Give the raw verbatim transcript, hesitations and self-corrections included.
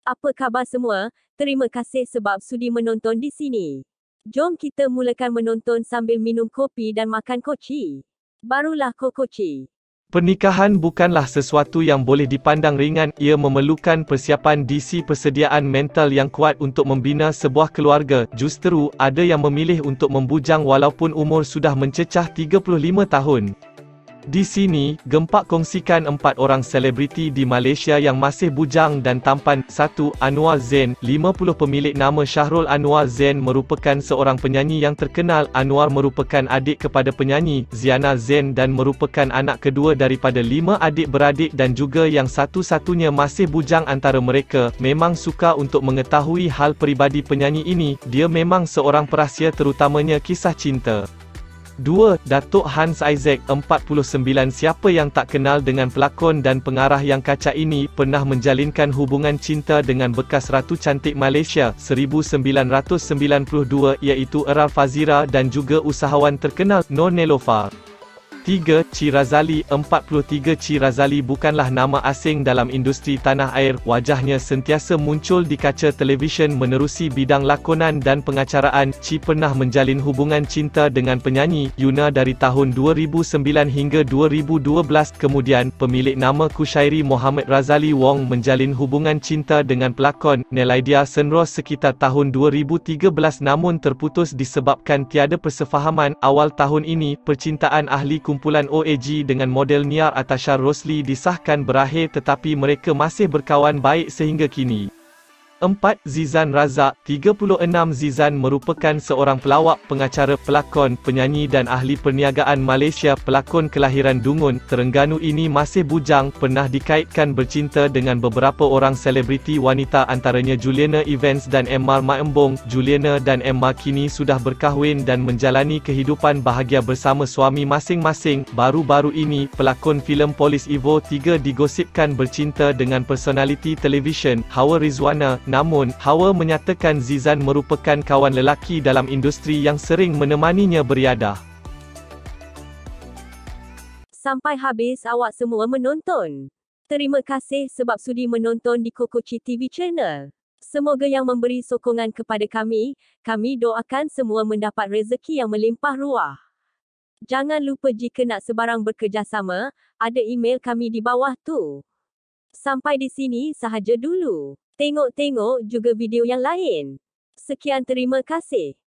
Apa khabar semua? Terima kasih sebab sudi menonton di sini. Jom kita mulakan menonton sambil minum kopi dan makan koci. Barulah kokoci. Pernikahan bukanlah sesuatu yang boleh dipandang ringan, ia memerlukan persiapan D C persediaan mental yang kuat untuk membina sebuah keluarga. Justeru, ada yang memilih untuk membujang walaupun umur sudah mencecah tiga puluh lima tahun. Di sini, Gempak kongsikan empat orang selebriti di Malaysia yang masih bujang dan tampan. satu. Anwar Zain, lima puluh Pemilik nama Syahrul Anwar Zain merupakan seorang penyanyi yang terkenal. Anwar merupakan adik kepada penyanyi Ziana Zain dan merupakan anak kedua daripada lima adik-beradik dan juga yang satu-satunya masih bujang antara mereka. Memang suka untuk mengetahui hal peribadi penyanyi ini, dia memang seorang perahsia terutamanya kisah cinta. dua. Datuk Hans Isaac, empat puluh sembilan Siapa yang tak kenal dengan pelakon dan pengarah yang kacak ini, pernah menjalinkan hubungan cinta dengan bekas Ratu Cantik Malaysia, seribu sembilan ratus sembilan puluh dua, iaitu Eral Fazira dan juga usahawan terkenal, Nur Neelofa. tiga. Chi Razali, empat puluh tiga Chi Razali bukanlah nama asing dalam industri tanah air, wajahnya sentiasa muncul di kaca televisyen menerusi bidang lakonan dan pengacaraan. Chi pernah menjalin hubungan cinta dengan penyanyi Yuna dari tahun dua ribu sembilan hingga dua ribu dua belas, kemudian, pemilik nama Kushairi Mohamed Razali Wong menjalin hubungan cinta dengan pelakon Nelaidia Senros sekitar tahun dua ribu tiga belas namun terputus disebabkan tiada persefahaman. Awal tahun ini, percintaan ahli kumpulan O A G dengan model Niar Atashar Rosli disahkan berakhir tetapi mereka masih berkawan baik sehingga kini. empat. Zizan Razak, tiga puluh enam Zizan merupakan seorang pelawak, pengacara, pelakon, penyanyi dan ahli perniagaan Malaysia. Pelakon kelahiran Dungun, Terengganu ini masih bujang, pernah dikaitkan bercinta dengan beberapa orang selebriti wanita antaranya Juliana Evans dan Emma Maembong. Juliana dan Emma kini sudah berkahwin dan menjalani kehidupan bahagia bersama suami masing-masing. Baru-baru ini, pelakon filem Polis Evo tiga digosipkan bercinta dengan personaliti televisyen, Hawa Rizwana. Namun, Hawa menyatakan Zizan merupakan kawan lelaki dalam industri yang sering menemaninya beriadah. Sampai habis awak semua menonton. Terima kasih sebab sudi menonton di Kokoci T V Channel. Semoga yang memberi sokongan kepada kami, kami doakan semua mendapat rezeki yang melimpah ruah. Jangan lupa jika nak sebarang bekerjasama, ada email kami di bawah tu. Sampai di sini sahaja dulu. Tengok-tengok juga video yang lain. Sekian, terima kasih.